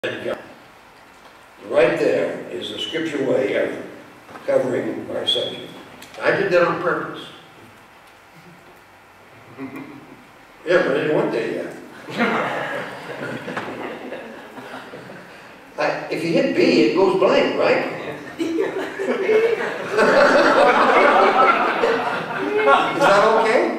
Right there is a scripture way of covering our subject. I did that on purpose. Yeah, but I didn't want that yet. If you hit B, it goes blank, right? Is that okay?